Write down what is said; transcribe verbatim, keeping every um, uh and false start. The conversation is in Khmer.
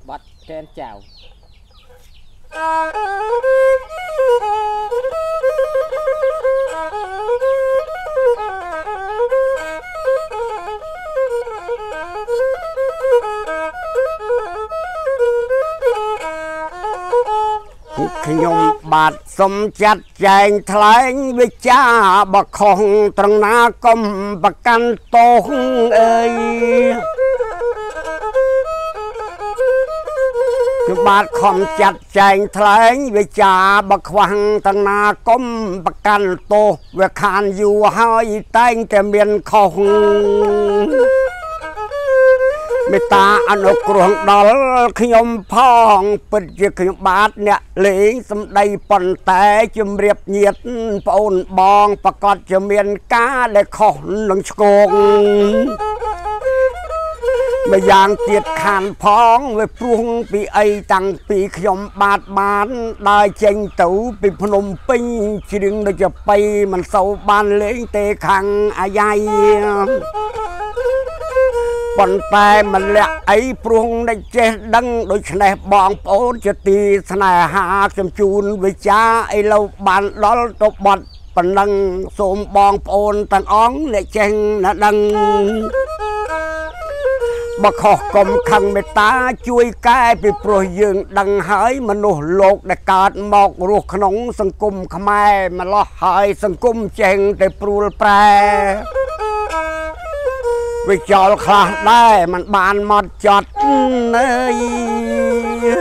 bắt trên chào nhung bạt xâm chặt chàng thái với cha bà không trăng na công bà căn tốt ơi bạt không chặt chàng thái với cha bà khoang trăng na công bà căn tốt về khăn dù hai tayแต่เมียนkhôngមេតាអនុគ្រោះដល់ខ្ញុំផងពិតជាខ្ញុំបាទអ្នកលេងសម្ដីប៉ុន្តែជំរាបញាតិប្អូនបងប្រកាសជាមានការដែលខុសនឹងឆ្គងម្យ៉ាងទៀតខានផងវាព្រោះពីអីតាំងពីខ្ញុំបាទបានដើរចេញទៅពីភ្នំពេញជ្រៀងដូចជាបៃមិនសូវបានលេងទេខាងអាយ៉ៃប៉ុន្តែមិនលាក់អីព្រោះតែចេះដឹងដូច្នេះបងប្អូនជាទីស្នេហាខ្ញុំជូនវិចាឥឡូវបានដល់ទៅបត់ប៉ុណ្ណឹងសូមបងប្អូនទាំងអង្គអ្នកចេះណាដឹងបើខុសកុំខឹងមេត្តាជួយកែពីព្រោះយើងដឹងហើយមនុស្សលោកដែលកើតមករស់ក្នុងសង្គមខ្មែរម្លោះហើយសង្គមចេះតែព្រួលប្រែវាចោលខ្លះដែរมันបានមកចត់អើយ